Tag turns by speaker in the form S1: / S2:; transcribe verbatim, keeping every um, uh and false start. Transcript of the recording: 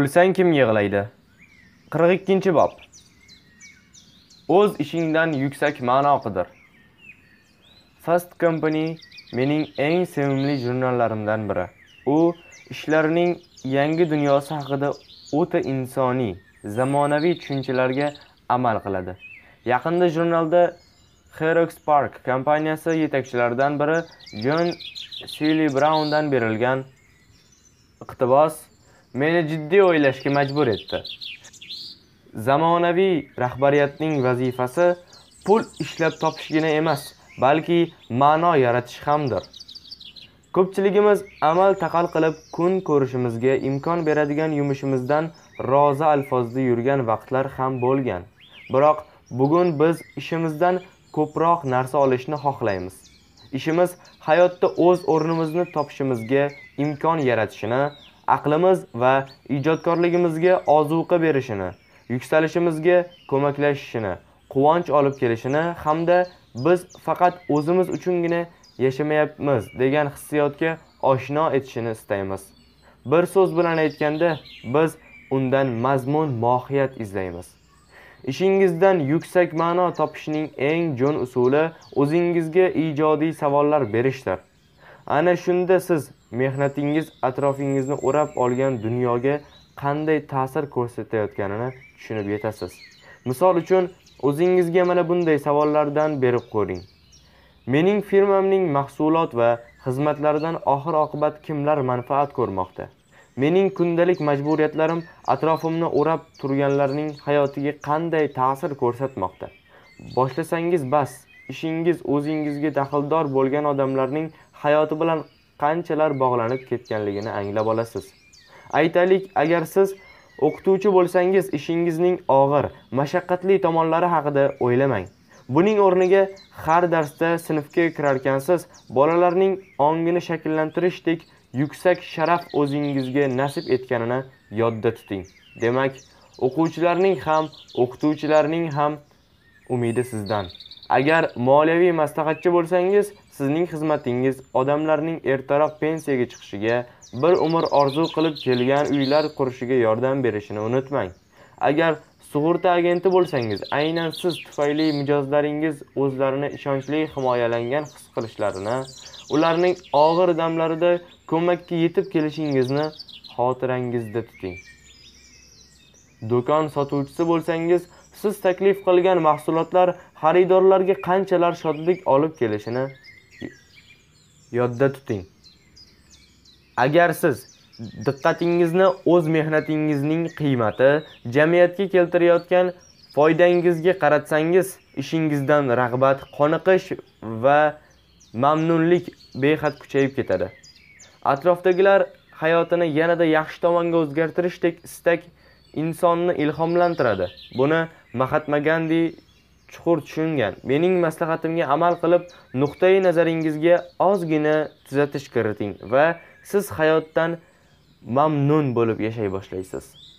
S1: O'lsang kim yig'laydi? qirq ikkinchi bob. O'z ishingdan yuksak ma'no qidir. Fast Company mening eng sevimli jurnallarimdan biri. U ishlarining yangi dunyosi haqida o'ta insoniy, zamonaviy tushunchalarga amal qiladi. Yaqinda jurnalda Xerox Park kompaniyasi yetakchilaridan biri John Seeley Browndan berilgan iqtibos meni jiddiy o'ylashga majbur etdi. Zamonaviy rahbariyatning vazifasi pul ishlab topishgina emas, balki ma'no yaratish hamdir. Ko'pchiligimiz amal taqal qilib kun ko'rishimizga imkon beradigan yumushimizdan rozi alfozda yurgan vaqtlar ham bo'lgan. Biroq bugun biz ishimizdan ko'proq narsa olishni xohlaymiz. Ishimiz hayotda o'z o'rnimizni topishimizga imkon yaratishini, aqlimiz va ijodkorligimizga ozuqa berishini, yuksalishimizga ko'maklashishini, quvonch olib kelishini hamda biz faqat o'zimiz uchungina yashamayapmiz degan hissiyotga oshno etishini istaymiz. Bir so'z bilan aytganda, biz undan mazmun mohiyat izlaymiz. Ishingizdan yuksak ma'no topishning eng jo'n usuli o'zingizga ijodiy savollar berishdir. Ana shunda siz mehnatingiz atrofingizni o'rab olgan dunyoga qanday ta'sir ko'rsatayotganini tushunib yetasiz. Misol uchun, o'zingizga mana bunday savollardan berib ko'ring. Mening firmamning mahsulot va xizmatlaridan oxir-oqibat kimlar manfaat ko'rmoqda? Mening kundalik majburiyatlarim atrofimni o'rab turganlarning hayotiga qanday ta'sir ko'rsatmoqda? Boshlasangiz bas, ishingiz o'zingizga daxldor bo'lgan odamlarning hayoti bilan qanchalar bog'lanib ketganligini anglab olasiz. Aytaylik, agar siz o'qituvchi bo'lsangiz, ishingizning og'ir, mashaqqatli tomonlari haqida o'ylamang. Buning o'rniga har darsda sinfga kirarkansiz, bolalarning ongini shakllantirishdek yuksak sharaf o'zingizga nasib etganini yodda tuting. Demak, o'quvchilarning ham, o'qituvchilarning ham umidi sizdan. Agar moliyaviy maslahatchi bo'lsangiz, sizning xizmatingiz odamlarning ertaroq pensiyaga chiqishiga, bir umr orzu qilib kelgan uylar qurishiga yordam berishini unutmang. Agar sug'urta agenti bo'lsangiz, aynan siz tufayli mijozlaringiz o'zlarini ishonchli himoyalangan his qilishlarini, ularning og'ir damlarida ko'makka yetib kelishingizni xotirangizda tuting. Do'kon sotuvchisi bo'lsangiz, siz taklif qilgan mahsulotlar xaridorlarga qanchalar shodlik olib kelishini yodda tuting. Agar siz diqqatingizni o'z mehnatingizning qiymati, jamiyatga keltirayotgan foydangizga qaratsangiz, ishingizdan rag'bat, qoniqish va mamnunlik behad kuchayib ketadi. Atrofdagilar hayotini yanada yaxshi tomonga o'zgartirishdek istak insonni ilhomlantiradi. Buni Mahatma Gandhi chuqur tushungan. Mening maslahatimga amal qilib, nuqtai nazaringizga ozgina tuzatish kiriting va siz hayotdan mamnun bo'lib yashay boshlaysiz.